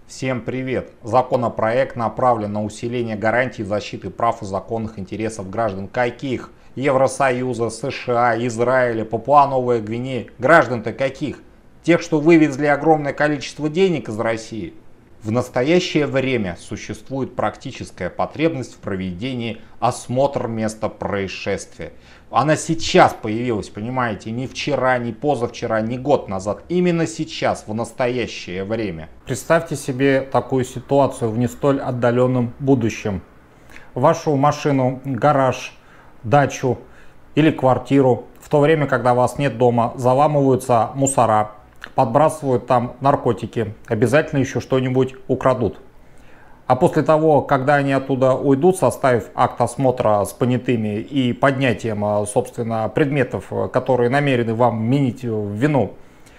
Всем привет! Законопроект направлен на усиление гарантий защиты прав и законных интересов граждан каких? Евросоюза, США, Израиля, Папуа-Новая Гвинея. Граждан-то каких? Тех, что вывезли огромное количество денег из России? В настоящее время существует практическая потребность в проведении осмотра места происшествия. Она сейчас появилась, понимаете, не вчера, не позавчера, не год назад. Именно сейчас, в настоящее время. Представьте себе такую ситуацию в не столь отдаленном будущем. Вашу машину, гараж, дачу или квартиру, в то время, когда вас нет дома, заламываются мусора, подбрасывают там наркотики, обязательно еще что-нибудь украдут. А после того, когда они оттуда уйдут, составив акт осмотра с понятыми и поднятием, собственно, предметов, которые намерены вам вменить в вину,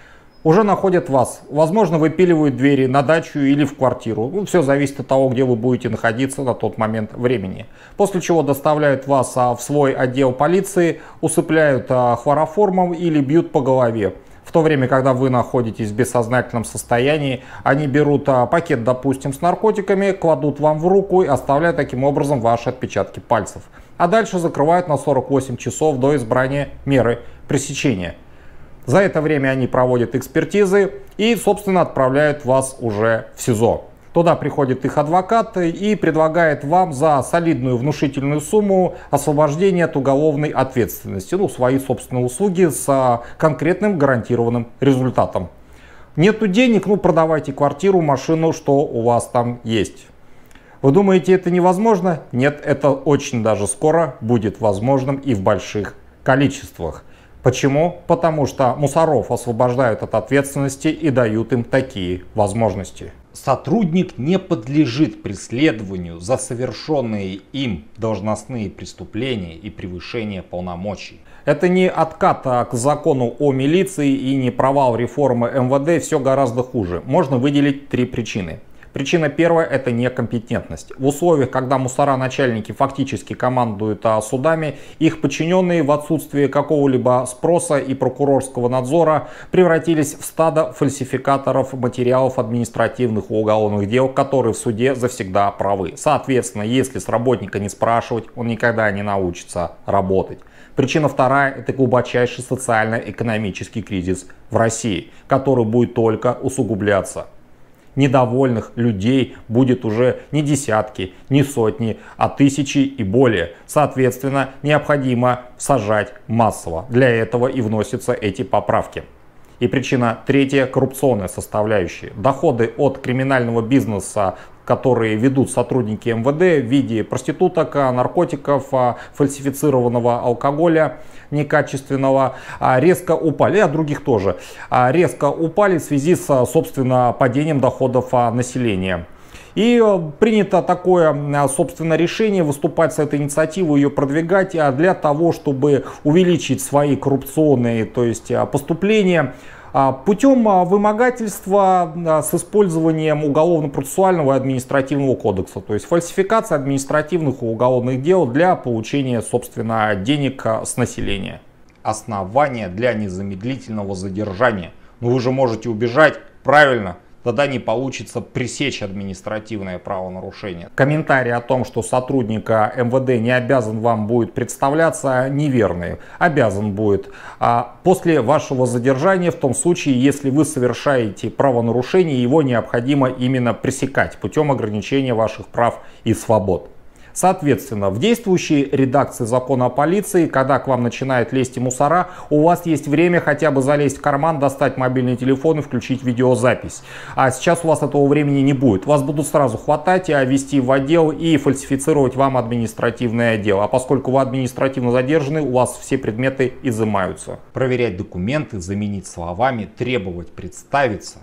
уже находят вас. Возможно, выпиливают двери на дачу или в квартиру. Все зависит от того, где вы будете находиться на тот момент времени. После чего доставляют вас в свой отдел полиции, усыпляют хлороформом или бьют по голове. В то время, когда вы находитесь в бессознательном состоянии, они берут пакет, допустим, с наркотиками, кладут вам в руку и оставляют таким образом ваши отпечатки пальцев. А дальше закрывают на 48 часов до избрания меры пресечения. За это время они проводят экспертизы и, собственно, отправляют вас уже в СИЗО. Туда приходит их адвокат и предлагает вам за солидную внушительную сумму освобождение от уголовной ответственности. Свои собственные услуги с конкретным гарантированным результатом. Нету денег, продавайте квартиру, машину, что у вас там есть. Вы думаете, это невозможно? Нет, это очень даже скоро будет возможным и в больших количествах. Почему? Потому что мусоров освобождают от ответственности и дают им такие возможности. Сотрудник не подлежит преследованию за совершенные им должностные преступления и превышение полномочий. Это не откат к закону о милиции и не провал реформы МВД, все гораздо хуже. Можно выделить три причины. Причина первая – это некомпетентность. В условиях, когда мусора-начальники фактически командуют судами, их подчиненные в отсутствие какого-либо спроса и прокурорского надзора превратились в стадо фальсификаторов материалов административных и уголовных дел, которые в суде завсегда правы. Соответственно, если с работника не спрашивать, он никогда не научится работать. Причина вторая – это глубочайший социально-экономический кризис в России, который будет только усугубляться. Недовольных людей будет уже не десятки, не сотни, а тысячи и более. Соответственно, необходимо сажать массово. Для этого и вносятся эти поправки. И причина третья – коррупционная составляющая. Доходы от криминального бизнеса, которые ведут сотрудники МВД в виде проституток, наркотиков, фальсифицированного алкоголя некачественного, резко упали, а других тоже, резко упали в связи с, собственно, падением доходов населения. И принято такое, собственно, решение выступать с этой инициативой, ее продвигать для того, чтобы увеличить свои коррупционные, то есть поступления, путем вымогательства с использованием уголовно-процессуального и административного кодекса, то есть фальсификация административных и уголовных дел для получения, собственно, денег с населения. Основания для незамедлительного задержания. Вы же можете убежать, правильно? Тогда не получится пресечь административное правонарушение. Комментарий о том, что сотрудник МВД не обязан вам будет представляться, неверный. Обязан будет после вашего задержания, в том случае, если вы совершаете правонарушение, его необходимо именно пресекать путем ограничения ваших прав и свобод. Соответственно, в действующей редакции закона о полиции, когда к вам начинают лезть мусора, у вас есть время хотя бы залезть в карман, достать мобильный телефон и включить видеозапись. А сейчас у вас этого времени не будет. Вас будут сразу хватать, вести в отдел и фальсифицировать вам административное дело. А поскольку вы административно задержаны, у вас все предметы изымаются. Проверять документы, заменить словами, требовать представиться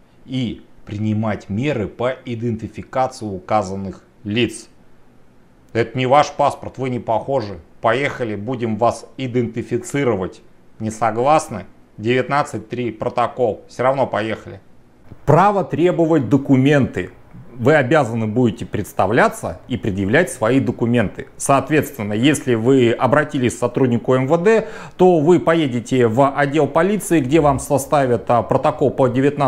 и принимать меры по идентификации указанных лиц. Это не ваш паспорт, вы не похожи. Поехали, будем вас идентифицировать. Не согласны? 19.3 протокол. Все равно поехали. Право требовать документы. вы обязаны будете представляться и предъявлять свои документы. Соответственно, если вы обратились к сотруднику МВД, то вы поедете в отдел полиции, где вам составят протокол по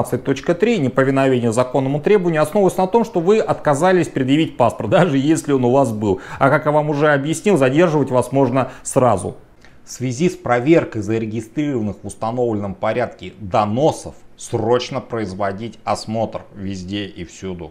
19.3 неповиновение законному требованию, основываясь на том, что вы отказались предъявить паспорт, даже если он у вас был. А как я вам уже объяснил, задерживать вас можно сразу. В связи с проверкой зарегистрированных в установленном порядке доносов срочно производить осмотр везде и всюду.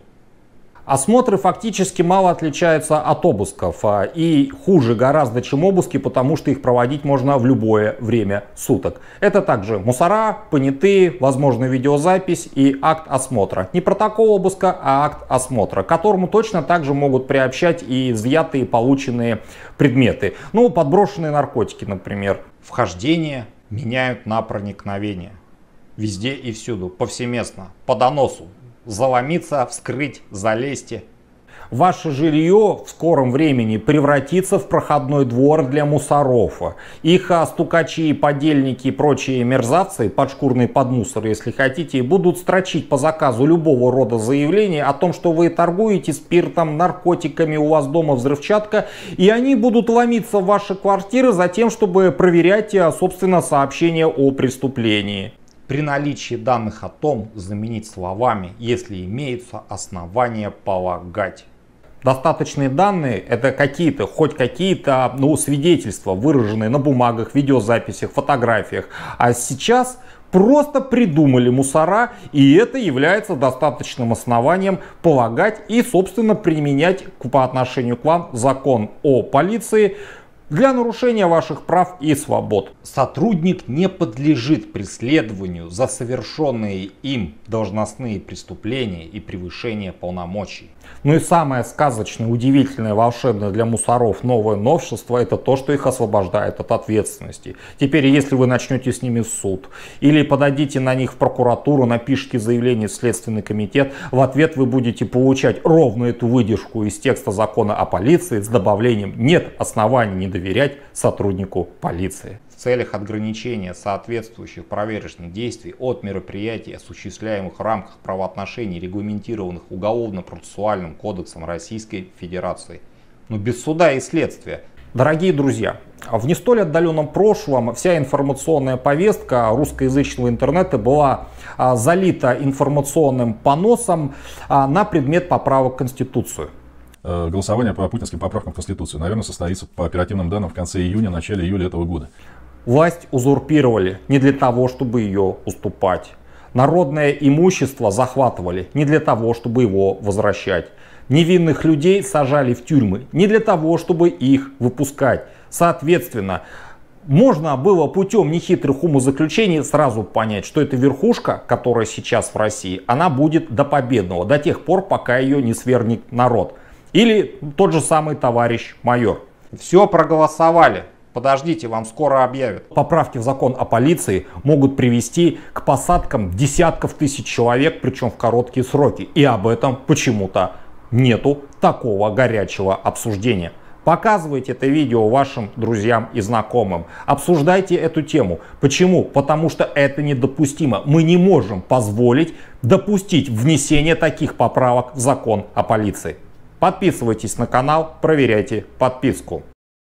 Осмотры фактически мало отличаются от обысков и хуже гораздо, чем обыски, потому что их проводить можно в любое время суток. Это также мусора, понятые, возможно видеозапись и акт осмотра. Не протокол обыска, а акт осмотра, к которому точно также могут приобщать и изъятые полученные предметы. Ну, подброшенные наркотики, например. Вхождение меняют на проникновение. Везде и всюду, повсеместно, по доносу. Заломиться, вскрыть, залезть. Ваше жилье в скором времени превратится в проходной двор для мусоров. Их стукачи, подельники и прочие мерзавцы, подшкурные подмусоры, если хотите, будут строчить по заказу любого рода заявления о том, что вы торгуете спиртом, наркотиками, у вас дома взрывчатка, и они будут ломиться в ваши квартиры за тем, чтобы проверять, собственно, сообщения о преступлении. При наличии данных о том заменить словами, если имеются основания полагать. Достаточные данные — это хоть какие-то свидетельства, выраженные на бумагах, видеозаписях, фотографиях. А сейчас просто придумали мусора, и это является достаточным основанием полагать и, собственно, применять по отношению к вам закон о полиции для нарушения ваших прав и свобод. Сотрудник не подлежит преследованию за совершенные им должностные преступления и превышение полномочий. Ну и самое сказочное, удивительное, волшебное для мусоров новое новшество — это то, что их освобождает от ответственности. Теперь, если вы начнете с ними суд или подадите на них в прокуратуру, напишите заявление в Следственный комитет, в ответ вы будете получать ровно эту выдержку из текста закона о полиции с добавлением «нет оснований не доверять сотруднику полиции». В целях ограничения соответствующих проверочных действий от мероприятий, осуществляемых в рамках правоотношений, регламентированных Уголовно-процессуальным кодексом Российской Федерации, но без суда и следствия. Дорогие друзья, в не столь отдаленном прошлом вся информационная повестка русскоязычного интернета была залита информационным поносом на предмет поправок в Конституцию. Голосование по путинским поправкам в Конституцию, наверное, состоится по оперативным данным в конце июня, начале июля этого года. Власть узурпировали не для того, чтобы ее уступать. Народное имущество захватывали не для того, чтобы его возвращать. Невинных людей сажали в тюрьмы не для того, чтобы их выпускать. Соответственно, можно было путем нехитрых умозаключений сразу понять, что эта верхушка, которая сейчас в России, она будет до победного, до тех пор, пока ее не свергнет народ. Или тот же самый товарищ майор. Все проголосовали. Подождите, вам скоро объявят. Поправки в закон о полиции могут привести к посадкам десятков тысяч человек, причем в короткие сроки. И об этом почему-то нету такого горячего обсуждения. Показывайте это видео вашим друзьям и знакомым. Обсуждайте эту тему. Почему? Потому что это недопустимо. Мы не можем позволить допустить внесение таких поправок в закон о полиции. Подписывайтесь на канал, проверяйте подписку.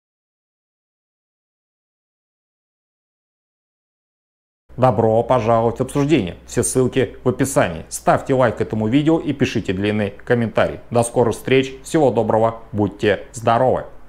Добро пожаловать в обсуждение. Все ссылки в описании. Ставьте лайк этому видео и пишите длинный комментарий. До скорых встреч. Всего доброго. Будьте здоровы.